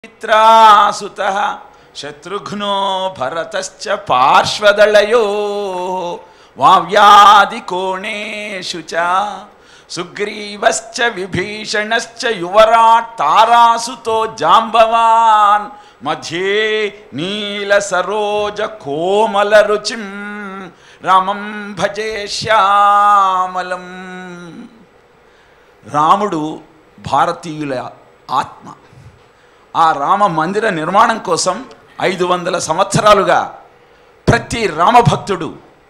मित्रासुतः शत्रुघ्नो भरतश्च पार्श्वदलयो वाव्यादिकोणेषु च सुग्रीवश्च विभीषणश्च युवराट् तारासुतो जाम्बवान् मध्ये नीलसरोजकोमलरुचिं रामं भजे श्यामलं। రాముడు భారతీయుల ఆత్మ. ఆ రామ మందిర నిర్మాణం కోసం 500 సంవత్సరాలుగా ప్రతి రామభక్తుడు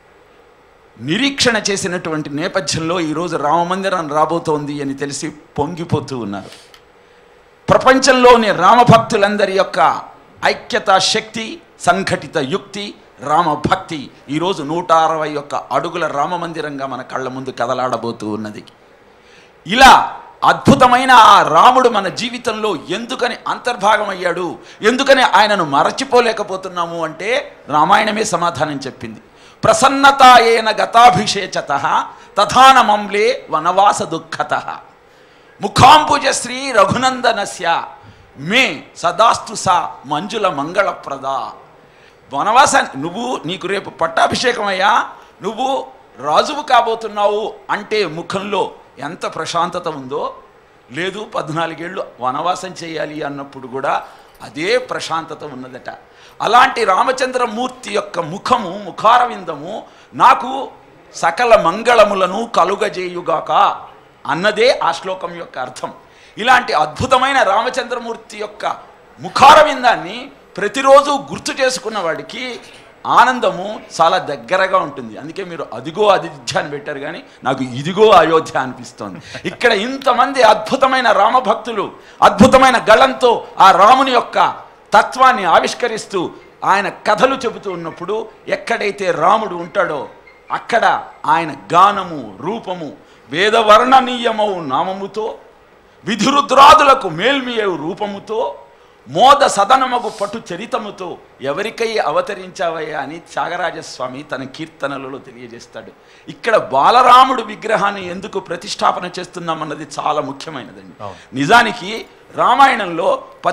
నిరీక్షణ చేసినటువంటి నేపథ్యంలో ఈరోజు రామమందిరం రాబోతోంది అని తెలిసి పొంగిపోతూ ఉన్నారు. ప్రపంచంలోని రామభక్తులందరి యొక్క ఐక్యతా శక్తి, సంఘటిత యుక్తి, రామభక్తి ఈరోజు 161 అడుగుల రామమందిరంగా మన కళ్ళ ముందు కదలాడబోతూ ఉన్నది. ఇలా అద్భుతమైన ఆ రాముడు మన జీవితంలో ఎందుకని అంతర్భాగమయ్యాడు, ఎందుకని ఆయనను మరచిపోలేకపోతున్నాము అంటే రామాయణమే సమాధానం చెప్పింది. ప్రసన్నతాయేన గతాభిషేచతః తథానమంలే వనవాస దుఃఖతః ముఖాంబుజశ్రీ రఘునందనస్య మే సదాస్తు సా మంజుల మంగళప్రద. వనవాసాన్ని నీకు రేపు పట్టాభిషేకమయ్యా, నువ్వు రాజువు కాబోతున్నావు అంటే ముఖంలో ఎంత ప్రశాంతత ఉందో, లేదు 14 ఏళ్ళు వనవాసం చేయాలి అన్నప్పుడు కూడా అదే ప్రశాంతత ఉన్నదట. అలాంటి రామచంద్రమూర్తి యొక్క ముఖము, ముఖారవిందము నాకు సకల మంగళములను కలుగజేయుగాక అన్నదే ఆ శ్లోకం యొక్క అర్థం. ఇలాంటి అద్భుతమైన రామచంద్రమూర్తి యొక్క ముఖారవిందాన్ని ప్రతిరోజు గుర్తు చేసుకున్న వాడికి ఆనందము చాలా దగ్గరగా ఉంటుంది. అందుకే మీరు అదిగో అయోధ్య అని పెట్టారు, కానీ నాకు ఇదిగో అయోధ్య అనిపిస్తోంది. ఇక్కడ ఇంతమంది అద్భుతమైన రామభక్తులు అద్భుతమైన గళంతో ఆ రాముని యొక్క తత్వాన్ని ఆవిష్కరిస్తూ ఆయన కథలు చెబుతూ ఉన్నప్పుడు ఎక్కడైతే రాముడు ఉంటాడో అక్కడ ఆయన గానము, రూపము వేదవర్ణనీయమవు నామముతో, విధిరుద్రాదులకు మేల్మియవు రూపముతో, మోద సదనమగు పటు చరితముతో ఎవరికై అవతరించావయ్యా అని త్యాగరాజస్వామి తన కీర్తనలలో తెలియజేస్తాడు. ఇక్కడ బాలరాముడు విగ్రహాన్ని ఎందుకు ప్రతిష్టాపన చేస్తున్నామన్నది చాలా ముఖ్యమైనదండి. నిజానికి రామాయణంలో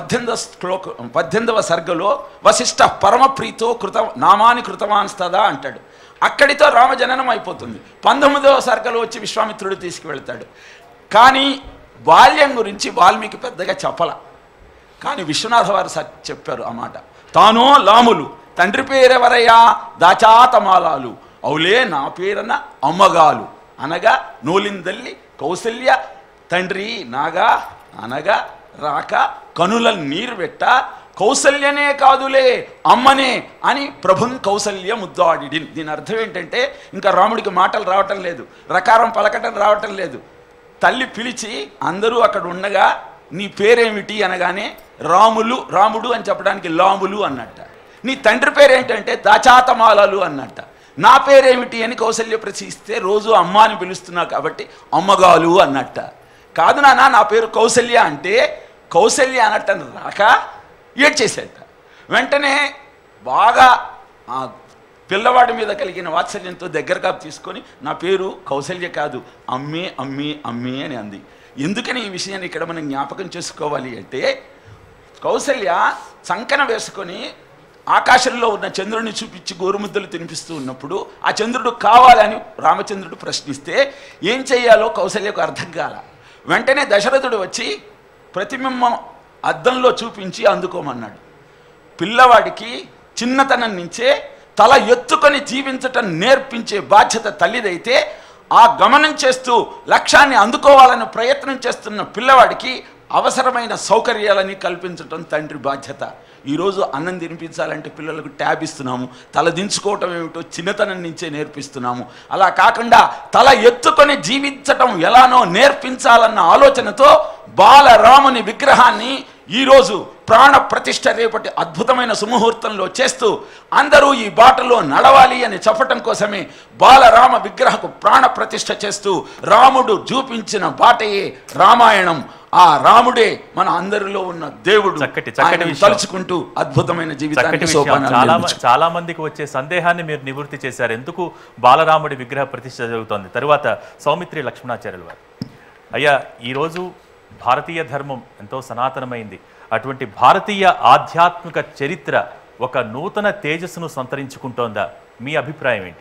18వ సర్గలో వశిష్ఠ పరమప్రీతో నామాని కృతవాన్స్తదా అంటాడు. అక్కడితో రామజననం అయిపోతుంది. 19వ సర్గలో వచ్చి విశ్వామిత్రుడు తీసుకువెళ్తాడు. కానీ బాల్యం గురించి వాల్మీకి పెద్దగా చెప్పల. కానీ విశ్వనాథ వారు చెప్పారు ఆ మాట. తానో లాములు తండ్రి పేరెవరయ్యా దాచాతమాలాలు అవులే నా పేరన అమ్మగాలు అనగా నోలిందల్లి కౌసల్య తండ్రి నాగా అనగా రాక కనుల నీరు పెట్ట కౌసల్యనే కాదులే అమ్మనే అని ప్రభున్ కౌసల్య ముద్దాడి. దీని అర్థం ఏంటంటే ఇంకా రాముడికి మాటలు రావటం లేదు, రకారం పలకటం రావటం లేదు. తల్లి పిలిచి అందరూ అక్కడ ఉండగా నీ పేరేమిటి అనగానే రాముడు అని చెప్పడానికి లాములు అన్నట్ట. నీ తండ్రి పేరేంటంటే దాచాతమాలలు అన్నట్ట. నా పేరేమిటి అని కౌసల్య ప్రశ్నిస్తే రోజు అమ్మ అని పిలుస్తున్నావు కాబట్టి అమ్మగాలు అన్నట్ట. కాదు నాన్న నా పేరు కౌసల్య అంటే కౌసల్య అన్నట్టని రాక ఏడ్చేసేట. వెంటనే బాగా ఆ పిల్లవాడి మీద కలిగిన వాత్సల్యంతో దగ్గరగా తీసుకొని నా పేరు కౌసల్య కాదు అమ్మే అమ్మే అమ్మే అని అంది. ఎందుకని ఈ విషయాన్ని ఇక్కడ మనం జ్ఞాపకం చేసుకోవాలి అంటే, కౌసల్య చంకన వేసుకొని ఆకాశంలో ఉన్న చంద్రుడిని చూపించి గోరుముద్దలు తినిపిస్తూ ఉన్నప్పుడు ఆ చంద్రుడు కావాలని రామచంద్రుడు ప్రశ్నిస్తే ఏం చెయ్యాలో కౌసల్యకు అర్థం కాల. వెంటనే దశరథుడు వచ్చి ప్రతిబింబం అద్దంలో చూపించి అందుకోమన్నాడు. పిల్లవాడికి చిన్నతనం నుంచే తల ఎత్తుకొని జీవించటం నేర్పించే బాధ్యత తల్లిదైతే, ఆ గమనం చేస్తూ లక్ష్యాన్ని అందుకోవాలని ప్రయత్నం చేస్తున్న పిల్లవాడికి అవసరమైన సౌకర్యాలని కల్పించటం తండ్రి బాధ్యత. ఈరోజు అన్నం తినిపించాలంటే పిల్లలకు ట్యాబ్ ఇస్తున్నాము, తల దించుకోవటం ఏమిటో చిన్నతనం నుంచే నేర్పిస్తున్నాము. అలా కాకుండా తల ఎత్తుకొని జీవించటం ఎలానో నేర్పించాలన్న ఆలోచనతో బాలరాముని విగ్రహాన్ని ఈరోజు ప్రాణ ప్రతిష్ఠ రేపటి అద్భుతమైన సుముహూర్తంలో చేస్తూ అందరూ ఈ బాటలో నడవాలి అని చెప్పటం కోసమే బాలరామ విగ్రహకు ప్రాణ ప్రతిష్ఠ చేస్తూ రాముడు చూపించిన బాటయే రామాయణం. ఆ రాముడే మన అందరిలో ఉన్న దేవుడు. తలుచుకుంటూ అద్భుతమైన జీవితాన్ని చాలా మందికి వచ్చే సందేహాన్ని మీరు నివృత్తి చేశారు. ఎందుకు బాలరాముడి విగ్రహ ప్రతిష్ఠ జరుగుతోంది? తరువాత సౌమిత్రి లక్ష్మణాచార్యుల వారు, అయ్యా ఈరోజు భారతీయ ధర్మం ఎంతో సనాతనమైంది. అటువంటి భారతీయ ఆధ్యాత్మిక చరిత్ర ఒక నూతన తేజస్సును సంతరించుకుంటోందా? మీ అభిప్రాయం ఏంటి?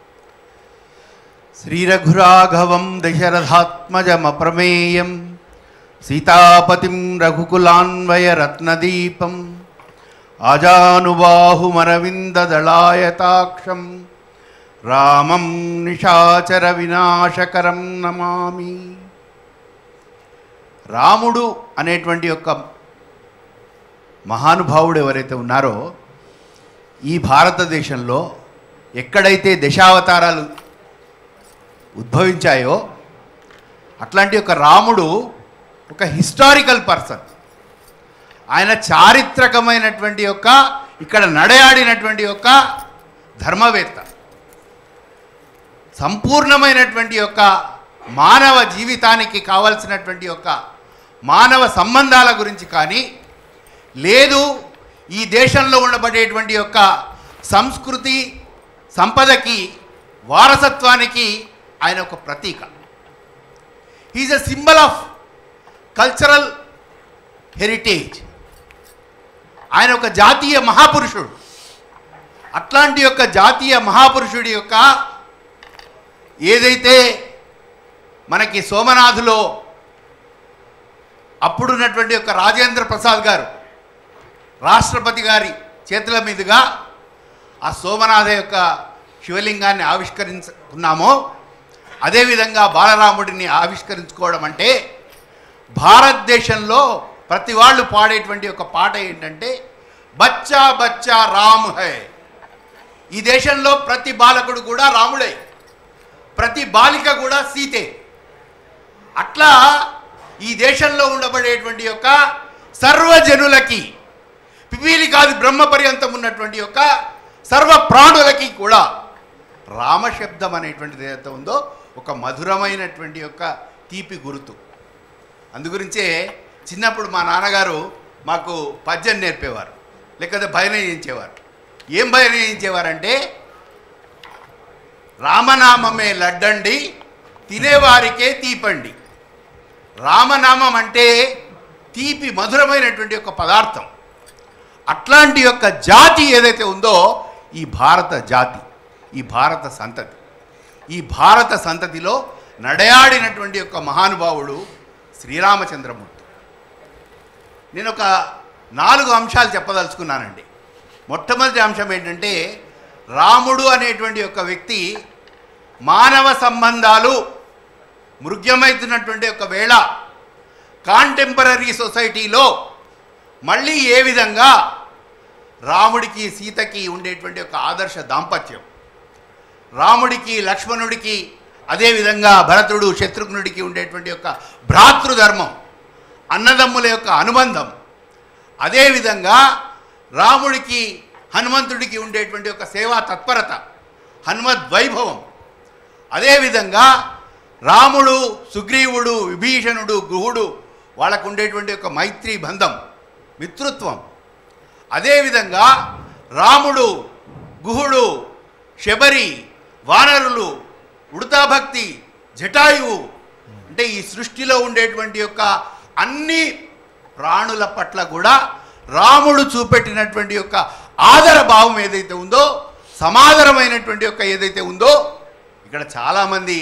శ్రీరఘురాఘవం దశరథాత్మజమప్రమేయం సీతాపతిం రఘుకులాన్వయరత్నదీపం ఆజానుబాహుమరవిందదళాయతాక్షం రామం నిశాచర వినాశకరం నమామి. రాముడు అనేటువంటి యొక్క మహానుభావుడు ఎవరైతే ఉన్నారో ఈ భారతదేశంలో ఎక్కడైతే దశావతారాలు ఉద్భవించాయో అట్లాంటి ఒక రాముడు ఒక హిస్టారికల్ పర్సన్. ఆయన చారిత్రకమైనటువంటి యొక్క ఇక్కడ నడయాడినటువంటి యొక్క ధర్మవేత్త. సంపూర్ణమైనటువంటి యొక్క మానవ జీవితానికి కావలసినటువంటి యొక్క మానవ సంబంధాల గురించి కానీ లేదు ఈ దేశంలో ఉండబడేటువంటి యొక్క సంస్కృతి సంపదకి వారసత్వానికి ఆయన ఒక ప్రతీక. He's a symbol of cultural heritage. ఆయన ఒక జాతీయ మహాపురుషుడు. అట్లాంటి యొక్క జాతీయ మహాపురుషుడి యొక్క ఏదైతే మనకి సోమనాథులో అప్పుడున్నటువంటి యొక్క రాజేంద్ర ప్రసాద్ గారు రాష్ట్రపతి గారి చేతుల మీదుగా ఆ సోమనాథ యొక్క శివలింగాన్ని ఆవిష్కరించుకున్నామో అదేవిధంగా బాలరాముడిని ఆవిష్కరించుకోవడం అంటే భారతదేశంలో ప్రతి వాళ్ళు పాడేటువంటి ఒక పాట ఏంటంటే బచ్చా బచ్చా రామ్ హై. ఈ దేశంలో ప్రతి బాలకుడు కూడా రాముడే, ప్రతి బాలిక కూడా సీతే. అట్లా ఈ దేశంలో ఉండబడేటువంటి యొక్క సర్వజనులకి పిపీలి కాదు బ్రహ్మ పర్యంతం ఉన్నటువంటి యొక్క సర్వ ప్రాణులకి కూడా రామశబ్దం అనేటువంటిది ఏదైతే ఉందో ఒక మధురమైనటువంటి యొక్క తీపి గుర్తు. అందుగురించే చిన్నప్పుడు మా నాన్నగారు మాకు పద్యం నేర్పేవారు, లేకపోతే భజన చేయించేవారు. ఏం భజన చేయించేవారంటే రామనామమే లడ్డండి తినేవారికే తీపండి. రామనామం అంటే తీపి మధురమైనటువంటి ఒక పదార్థం. అట్లాంటి యొక్క జాతి ఏదైతే ఉందో ఈ భారత జాతి, ఈ భారత సంతతి, ఈ భారత సంతతిలో నడయాడినటువంటి యొక్క మహానుభావుడు శ్రీరామచంద్రమూర్తి. నేను ఒక 4 అంశాలు చెప్పదలుచుకున్నానండి. మొట్టమొదటి అంశం ఏంటంటే రాముడు అనేటువంటి ఒక వ్యక్తి మానవ సంబంధాలు మృగ్యమవుతున్నటువంటి ఒక వేళ కాంటెంపరీ సొసైటీలో మళ్ళీ ఏ విధంగా రాముడికి సీతకి ఉండేటువంటి ఒక ఆదర్శ దాంపత్యం, రాముడికి లక్ష్మణుడికి అదేవిధంగా భరతుడు శత్రుఘ్నుడికి ఉండేటువంటి యొక్క భ్రాతృధర్మం, అన్నదమ్ముల యొక్క అనుబంధం, అదేవిధంగా రాముడికి హనుమంతుడికి ఉండేటువంటి ఒక సేవా తత్పరత, హనుమద్వైభవం, అదేవిధంగా రాముడు సుగ్రీవుడు విభీషణుడు గుహుడు వాళ్ళకు ఉండేటువంటి ఒక మైత్రీ బంధం, మిత్రుత్వం, అదేవిధంగా రాముడు గుహుడు శబరి వానరులు ఉడతాభక్తి జటాయువు అంటే ఈ సృష్టిలో ఉండేటువంటి యొక్క అన్ని ప్రాణుల పట్ల కూడా రాముడు చూపెట్టినటువంటి యొక్క ఆదర భావం ఏదైతే ఉందో, సమాదరమైనటువంటి యొక్క ఏదైతే ఉందో, ఇక్కడ చాలామంది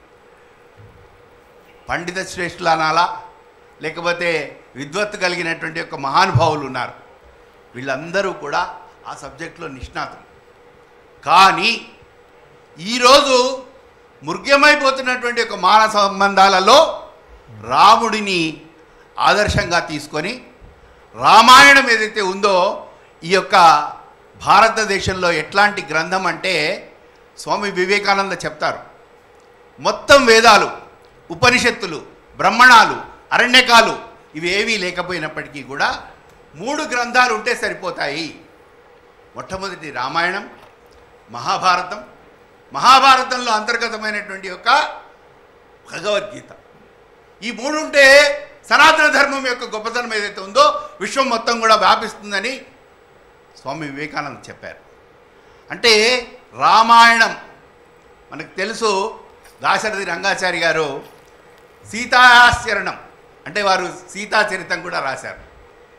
పండిత శ్రేష్ఠులు అనాలా లేకపోతే విద్వత్తు కలిగినటువంటి యొక్క మహానుభావులు ఉన్నారు. వీళ్ళందరూ కూడా ఆ సబ్జెక్టులో నిష్ణాతులు. కానీ ఈరోజు మృగ్యమైపోతున్నటువంటి ఒక మానవ సంబంధాలలో రాముడిని ఆదర్శంగా తీసుకొని రామాయణం ఏదైతే ఉందో ఈ యొక్క భారతదేశంలో ఎట్లాంటి గ్రంథం అంటే స్వామి వివేకానంద చెప్తారు, మొత్తం వేదాలు, ఉపనిషత్తులు, బ్రహ్మణాలు, అరణ్యకాలు ఇవేవీ లేకపోయినప్పటికీ కూడా 3 గ్రంథాలు ఉంటే సరిపోతాయి. మొట్టమొదటి రామాయణం, మహాభారతం, మహాభారతంలో అంతర్గతమైనటువంటి యొక్క భగవద్గీత. ఈ 3 ఉంటే సనాతన ధర్మం యొక్క గొప్పతనం ఏదైతే ఉందో విశ్వం మొత్తం కూడా వ్యాపిస్తుందని స్వామి వివేకానంద చెప్పారు. అంటే రామాయణం మనకు తెలుసు. దాశరథి రంగాచారి గారు సీతాచరణం అంటే వారు సీతాచరితం కూడా రాశారు.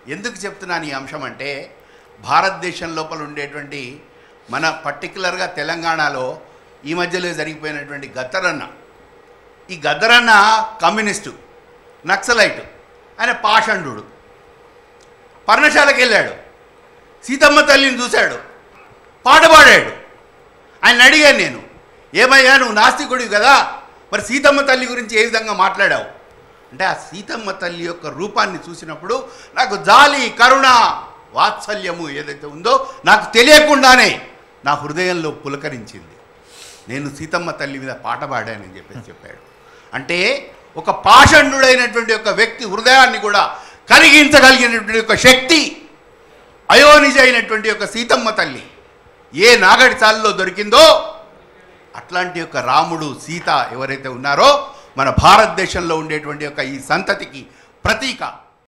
ఎందుకు చెప్తున్నాను ఈ అంశం అంటే, భారతదేశం లోపల ఉండేటువంటి మన పర్టికులర్గా తెలంగాణలో ఈ మధ్యలో జరిగిపోయినటువంటి గద్దరన్న, ఈ గద్దరన్న కమ్యూనిస్టు, నక్సలైట్, ఆయన పాషండు, పర్ణశాలకు వెళ్ళాడు, సీతమ్మ తల్లిని చూశాడు, పాట పాడాడు. ఆయన అడిగాను నేను, ఏమయ్యా నువ్వు నాస్తికుడివి కదా, మరి సీతమ్మ తల్లి గురించి ఏ విధంగా మాట్లాడావు అంటే, ఆ సీతమ్మ తల్లి యొక్క రూపాన్ని చూసినప్పుడు నాకు జాలి, కరుణ, వాత్సల్యము ఏదైతే ఉందో నాకు తెలియకుండానే నా హృదయంలో పులకరించింది. నేను సీతమ్మ తల్లి మీద పాట పాడానని చెప్పాడు. అంటే ఒక పాషండుడైనటువంటి ఒక వ్యక్తి హృదయాన్ని కూడా కరిగించగలిగినటువంటి ఒక శక్తి అయోనిజ అయినటువంటి ఒక సీతమ్మ తల్లి ఏ నాగడి చాలులో దొరికిందో అట్లాంటి యొక్క రాముడు, సీత ఎవరైతే ఉన్నారో మన భారతదేశంలో ఉండేటువంటి ఒక ఈ సంతతికి ప్రతీక.